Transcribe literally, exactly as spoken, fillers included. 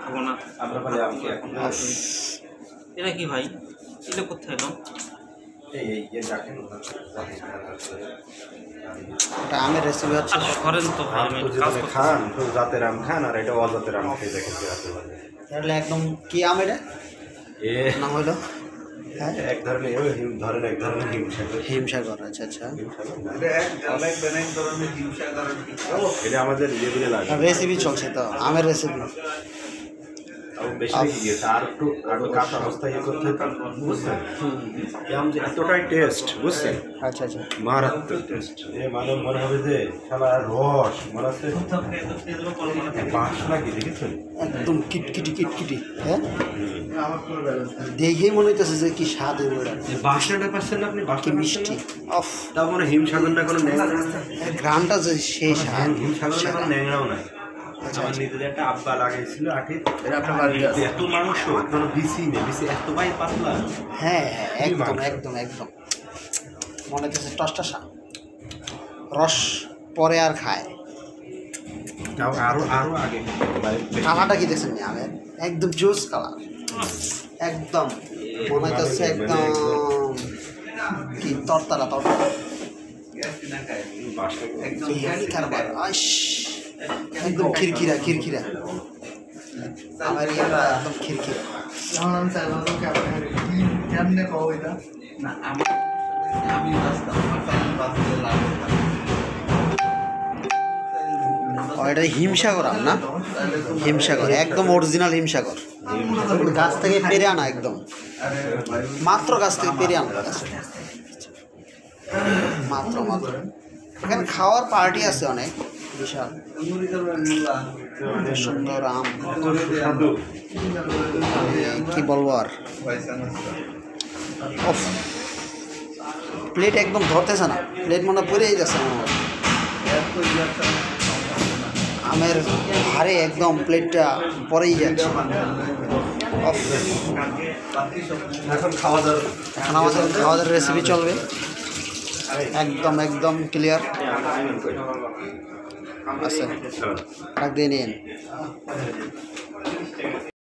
খাবো না। আমরা বলে আমি এখন এটা কি ভাই? এটা কোথায় এলো? এই এই যে দেখেন এটা আমের রেসিপি হচ্ছে করেন তো ভাই, আমি কাজ করতে খান তো জাতের আম খান আর এটা অজাতের আম খেয়ে দেখেন তাহলে একদম কি আম এটা এ নাম হলো এক ধরনের ওই হিম ধরেন এক ধরনের হিমসাগর হিমসাগর। আচ্ছা আচ্ছা, এটা আমাদের লেভেলে লাগে রেসিপি চলছে তো আমের রেসিপি। বেশি বেশি গিয়েছে আর একটু আরো কাঁচা অবস্থায় ইয়ে করতে হতো, বুঝছেন? এই আম যে এতটাই টেস্ট, বুঝছেন? আচ্ছা আচ্ছা, মারাত্মক টেস্ট। এ মানে মনে হবে যে শালা রস মনে হচ্ছে বাঁশ নাকি, দেখেছেন? একদম কিটকিটি কিটকিটি। হ্যাঁ, দেখেই মনে হইতেছে যে কি স্বাদ এগুলো, বাঁশটা পাচ্ছেন না আপনি? বাঁশ কি মিষ্টি। অফ, তাও মানে হিমসাগর না কোনো ন্যাংরা, গ্রামটা যে সেই স্বাদ। হিমসাগর না কোনো ন্যাংরাও নাই। আমার নিজেদের একটা আব্বা লাগাইছিল আগে, এত মাংস কোনো বিসি নেই, বিসি এত বাই পাতলা। হ্যাঁ হ্যাঁ, একদম একদম একদম মনে হচ্ছে টসটসা, রস পরে আর খায়। তাও আরো আরো আগে কালারটা কি দেখছেন আমের? একদম জুস কালার, একদম মনে হচ্ছে একদম কি তরতারা তরতারা কারবার। আইস, একদম খিরখিরা খিরখিরা আমার ইয়েটা একদম খিরখিরা। এটা হিমসাগর আম না? হিমসাগর একদম অরিজিনাল হিমসাগর, গাছ থেকে পেরে আনা, একদম মাত্র গাছ থেকে পেরে আনা, মাত্র মাত্র। এখানে খাওয়ার পার্টি আছে অনেক, বিশাল সুন্দর আম, কি বলবো আর। অফ, প্লেট একদম ধরতেছে না, প্লেট মনে পড়েই যাচ্ছে আমার। আমের ভারে একদম প্লেটটা পরেই যাচ্ছে। এখন খাওয়া দাওয়া, এখন আমাদের খাওয়া দাওয়ার রেসিপি চলবে, একদম একদম ক্লিয়ার আছে, রাখ দিয়ে নিন।